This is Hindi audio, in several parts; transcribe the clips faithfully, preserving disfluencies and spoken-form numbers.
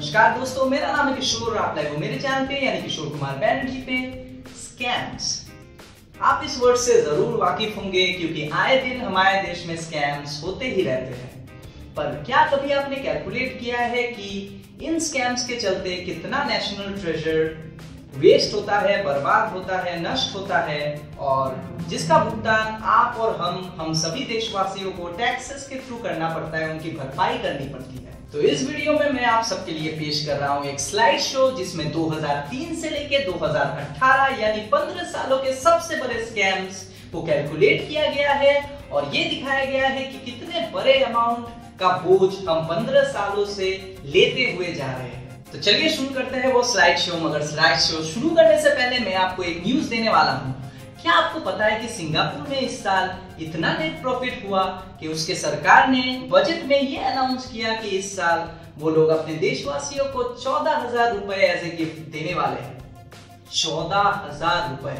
नमस्कार दोस्तों, मेरा नाम है किशोर और आप लाइव हो मेरे चैनल पे यानी किशोर कुमार बैनर्जी पे। स्कैम्स, आप इस वर्ड से जरूर वाकिफ होंगे क्योंकि आए दिन हमारे देश में स्कैम्स होते ही रहते हैं। पर क्या कभी आपने कैलकुलेट किया है कि इन स्कैम्स के चलते कितना नेशनल ट्रेजर वेस्ट होता है, बर्बाद होता है, नष्ट होता है, और जिसका भुगतान आप और हम हम सभी देशवासियों को टैक्सेस के थ्रू करना पड़ता है, उनकी भरपाई करनी पड़ती है। तो इस वीडियो में मैं आप सबके लिए पेश कर रहा हूं एक स्लाइड शो जिसमें दो हज़ार तीन से लेके दो हज़ार अठारह यानी पंद्रह सालों के सबसे बड़े स्कैम्स को कैलकुलेट किया गया है और ये दिखाया गया है कि कितने बड़े अमाउंट का बोझ हम पंद्रह सालों से लेते हुए जा रहे हैं। तो चलिए शुरू करते हैं वो स्लाइड शो। मगर स्लाइड शो शुरू करने से पहले मैं आपको एक न्यूज देने वाला हूं। क्या आपको पता है कि सिंगापुर में इस साल इतना नेट प्रॉफिट हुआ कि उसके सरकार ने बजट में ये अनाउंस किया कि इस साल वो लोग अपने देशवासियों को चौदह हजार रुपए एज ए गिफ्ट देने वाले हैं। चौदह हजार रुपए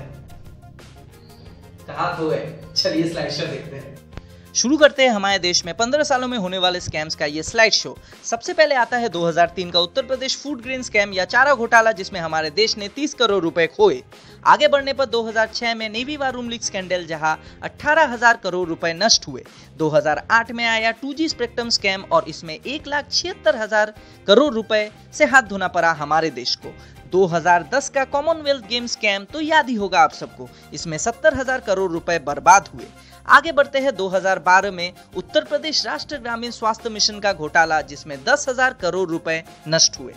कहाँ खो गए? चलिए स्लाइड शो देखते हैं। शुरू करते हैं हमारे देश में पंद्रह सालों में होने वाले स्कैम्स का ये स्लाइड शो। सबसे पहले आता है दो हज़ार तीन का Uttar Pradesh food grain scam या चारा घोटाला, जिसमें हमारे देश ने तीस करोड़ रुपए खोए। आगे बढ़ने पर दो हज़ार छह में navy war room leak scandal, जहां अठारह हजार करोड़ रुपए नष्ट हुए। दो हज़ार आठ में आया टू जी स्पेक्ट्रम स्कैम और इसमें एक लाख छिहत्तर हजार करोड़ रुपए से हाथ धोना पड़ा हमारे देश को। दो हज़ार दस का कॉमनवेल्थ गेम स्कैम तो याद ही होगा आप सबको, इसमें सत्तर हजार करोड़ रुपए बर्बाद हुए। आगे बढ़ते हैं दो हज़ार बारह में उत्तर प्रदेश राष्ट्रीय ग्रामीण स्वास्थ्य मिशन का घोटाला, जिसमें दस हजार करोड़ रुपए नष्ट हुए।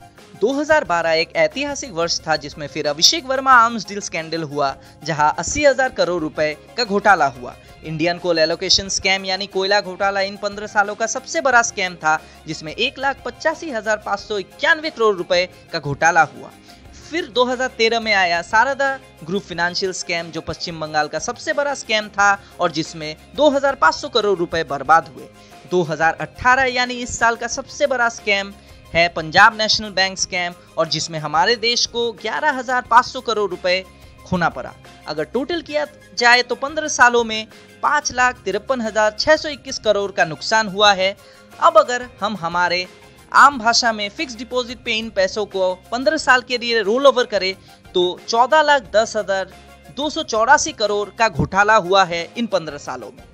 दो हज़ार बारह एक ऐतिहासिक वर्ष था जिसमें फिर Abhishek Verma arms deal scandal हुआ, जहां अस्सी हजार करोड़ रुपए का घोटाला हुआ। इंडियन कोल एलोकेशन स्कैम यानी कोयला घोटाला इन पंद्रह सालों का सबसे बड़ा स्कैम था, जिसमें एक लाख पचासी हजार पाँच सौ इक्यानवे करोड़ रुपए का घोटाला हुआ। फिर दो हज़ार तेरह में आया सारदा ग्रुप फाइनेंशियल स्कैम, जो पश्चिम बंगाल का सबसे बड़ा स्कैम था और जिसमें दो हज़ार पाँच सौ करोड़ रुपए बर्बाद हुए। दो हज़ार अठारह यानी इस साल का सबसे बड़ा स्कैम है पंजाब नेशनल बैंक स्कैम, और जिसमें हमारे देश को ग्यारह हजार पाँच सौ करोड़ रुपए खोना पड़ा। अगर टोटल किया जाए तो पंद्रह सालों में पाँच लाख तिरपन हजार छह सौ इक्कीस करोड़ का नुकसान हुआ है। अब अगर हम हमारे आम भाषा में फिक्स डिपॉजिट पे इन पैसों को पंद्रह साल के लिए रोल ओवर करें तो चौदह लाख दस हजार दो सौ चौरासी करोड़ का घोटाला हुआ है इन पंद्रह सालों में।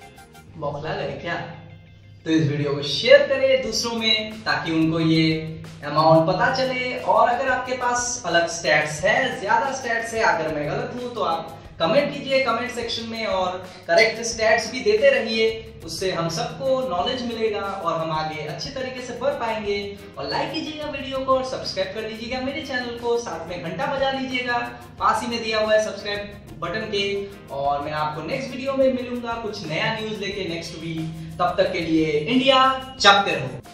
बौखला गए क्या? तो इस वीडियो को शेयर करें दूसरों में ताकि उनको ये अमाउंट पता चले। और अगर आपके पास अलग स्टैट्स है, ज्यादा स्टैट्स है, अगर मैं गलत हूं तो आप कमेंट कीजिए कमेंट सेक्शन में और करेक्ट स्टैट्स भी देते रहिए। उससे हम सबको नॉलेज मिलेगा और हम आगे अच्छे तरीके से बढ़ पाएंगे। और लाइक कीजिएगा वीडियो को और सब्सक्राइब कर लीजिएगा मेरे चैनल को, साथ में घंटा बजा लीजिएगा, पास ही में दिया हुआ है सब्सक्राइब बटन के। और मैं आपको नेक्स्ट वीडियो में मिलूंगा कुछ नया न्यूज लेके नेक्स्ट वीक। तब तक के लिए इंडिया जागते रहो।